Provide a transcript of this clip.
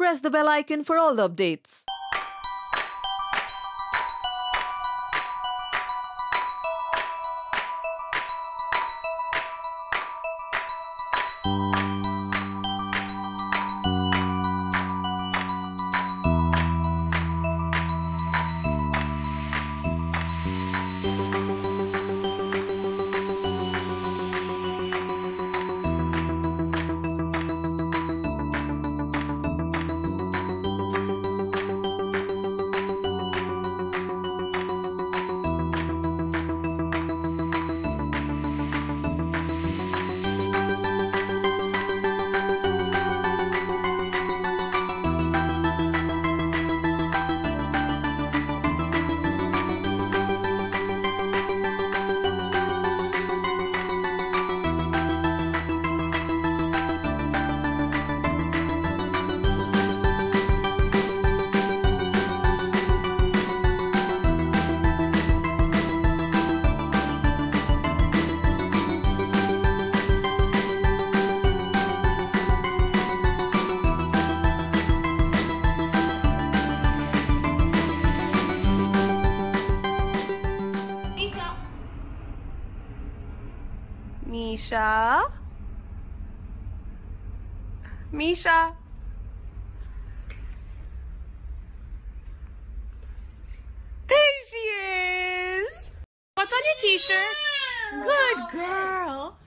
Press the bell icon for all the updates. Misha? Misha? There she is! What's on your t-shirt? Good girl.